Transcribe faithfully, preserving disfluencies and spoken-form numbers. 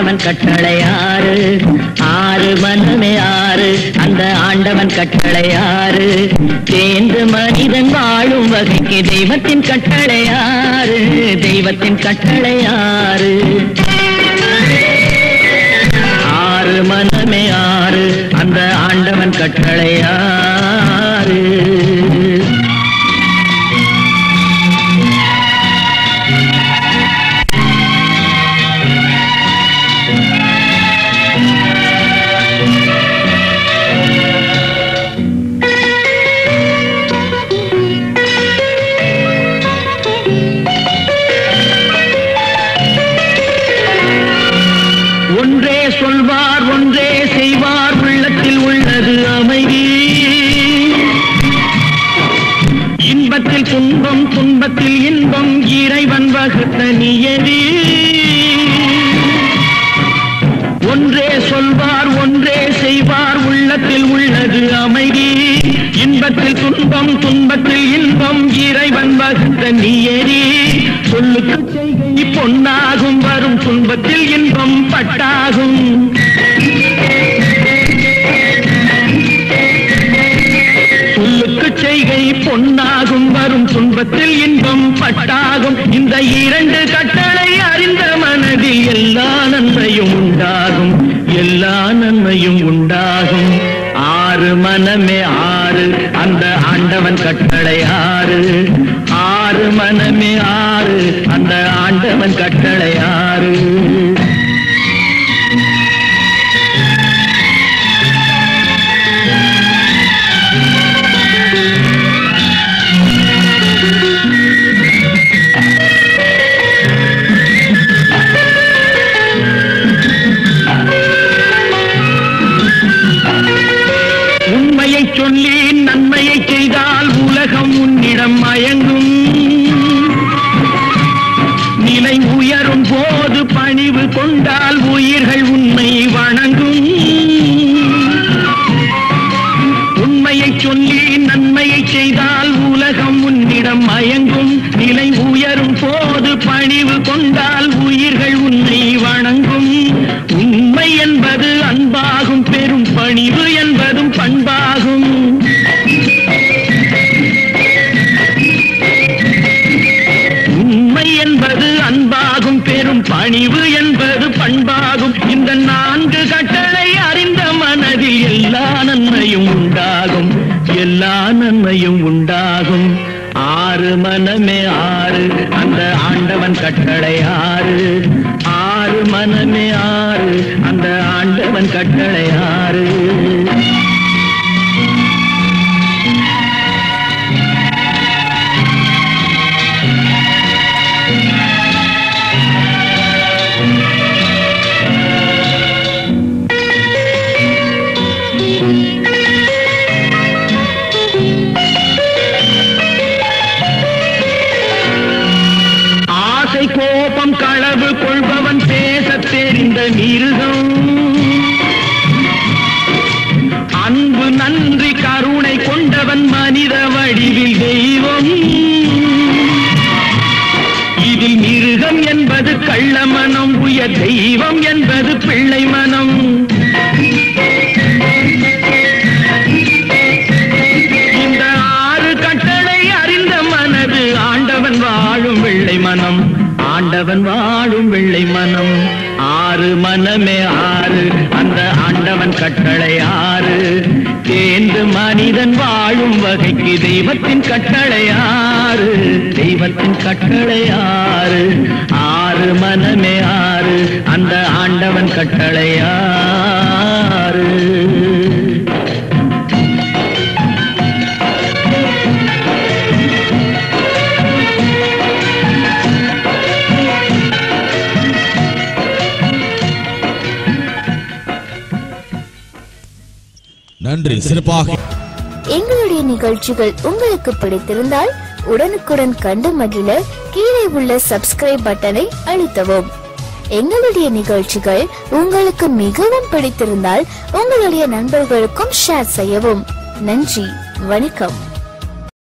ஆண்டவன் கட்டளை ஆறு ஆறு மனமே ஆறு அந்த ஆண்டவன் கட்டளை ஆறு தேர்ந்து மனிதன் வாழும் வகைக்கு தெய்வத்தின் கட்டளை ஆறு தெய்வத்தின் கட்டளை ஆறு ஆறு மனமே ஆறு அந்த ஆண்டவன் கட்டளை ஆறு ஒன்றே சொல்வார் ஒன்றே செய்வார் உள்ளத்தில் உள்ளது அமைதி இன்பத்தில் துன்பம் துன்பத்தில் இன்பம் இறைவன் வகுத்த நியதி ஒன்றே சொல்வார் ஒன்றே செய்வார் உள்ளத்தில் உள்ளது அமைதி இன்பத்தில் துன்பம் துன்பத்தில் இன்பம் இறைவன் வகுத்த நியதி சொல்லுக்கு செய்கை பொன்னாகும் வரும் துன்பத்தில் இன்பம் பட்டாகும் சொல்லுக்கு செய்கை பொன்னாகும் வரும் துன்பத்தில் இன்பம் பட்டாகும் இந்த இரண்டு கட்டளை அறிந்த மனதில் எல்லா நன்மையும் உண்டாகும் எல்லா நன்மையும் உண்டாகும் ஆறு மனமே ஆறு அந்த ஆண்டவன் கட்டளை ஆறு ஆறு மனமே ஆறு அந்த ஆண்டவன் கட்டளை ஆறு உண்மையை சொல்லி நன்மையை செய்தால் உலகம் உன்னிடம் மயங்கும் நிலை உயரும் போது பணிவு கொண்டால் உயிர்கள் உன்னை வணங்கும் உண்மையை சொல்லி நன்மையை செய்தால் உலகம் உன்னிடம் மயங்கும் நிலை உயரும் போது பணிவு கொண்டால் உயிர்கள் உன்னை வணங்கும் உண்மை என்பது அன்பாகும் பெரும் பணிவு என்பதும் பண்பாகும் உண்மை என்பது அன்பாகும் பெரும் பணிவு என்பது பண்பாகும் இந்த நான்கு கட்டளை அறிந்த மனதில் எல்லா நன்மையும் உண்டாகும் எல்லா நன்மையும் உண்டாகும் ஆறு மனமே ஆறு அந்த ஆண்டவன் கட்டளை ஆறு ஆறு மனமே ஆறு அந்த ஆண்டவன் கட்டளை ஆறு கோபம் களவு கொள்பவன் பேசத் தெரிந்த மிருகம் அன்பு நன்றி கருணை கொண்டவன் மனித வடிவில் தெய்வம் இதில் மிருகம் என்பது கள்ள மனம் உயர் தெய்வம் என்பது பிள்ளை மனம் இந்த ஆறு கட்டளை அறிந்த மனது ஆண்டவன் வாழும் வெள்ளை மனம் ஆண்டவன் வாழும் வெள்ளை மனம் ஆறு மனமே ஆறு அந்த ஆண்டவன் கட்டளை ஆறு தேர்ந்து மனிதன் வாழும் வகைக்கு தெய்வத்தின் கட்டளை ஆறு தெய்வத்தின் கட்டளை ஆறு ஆறு மனமே ஆறு அந்த ஆண்டவன் கட்டளை ஆறு நன்றி. சிறப்பாக எங்களுடைய நிகழ்ச்சிகள் உங்களுக்கு பிடித்திருந்தால் உடனுக்குடன் கண்டு மகிழ கீழே உள்ள சப்ஸ்கிரைப் பட்டனை அழுத்தவும். எங்களுடைய நிகழ்ச்சிகள் உங்களுக்கு மிகவும் பிடித்திருந்தால் உங்களுடைய நண்பர்களுக்கும் ஷேர் செய்யவும். நன்றி, வணக்கம்.